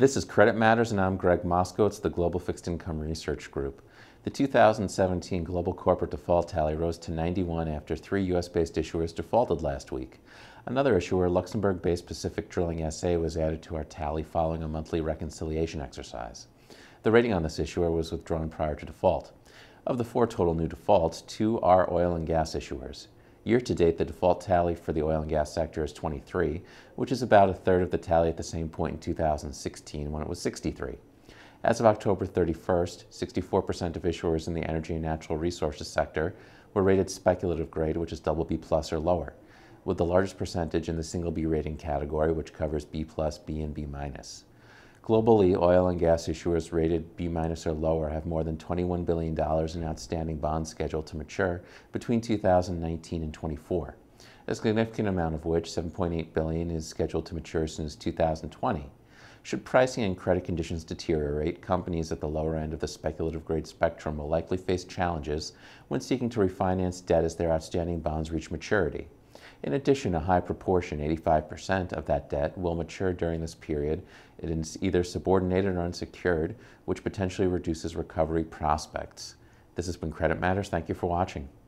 This is Credit Matters, and I'm Gregg Moskowitz, the Global Fixed Income Research Group. The 2017 global corporate default tally rose to 91 after 3 U.S.-based issuers defaulted last week. Another issuer, Luxembourg-based Pacific Drilling SA, was added to our tally following a monthly reconciliation exercise. The rating on this issuer was withdrawn prior to default. Of the 4 total new defaults, 2 are oil and gas issuers. Year-to-date, the default tally for the oil and gas sector is 23, which is about a third of the tally at the same point in 2016 when it was 63. As of October 31st, 64% of issuers in the energy and natural resources sector were rated speculative grade, which is BB+ or lower, with the largest percentage in the single B rating category, which covers B+, B, and B-. Globally, oil and gas issuers rated B- or lower have more than $21 billion in outstanding bonds scheduled to mature between 2019 and 24, a significant amount of which, $7.8 billion, is scheduled to mature as soon as 2020. Should pricing and credit conditions deteriorate, companies at the lower end of the speculative grade spectrum will likely face challenges when seeking to refinance debt as their outstanding bonds reach maturity. In addition, a high proportion, 85% of that debt, will mature during this period. It is either subordinated or unsecured, which potentially reduces recovery prospects. This has been Credit Matters. Thank you for watching.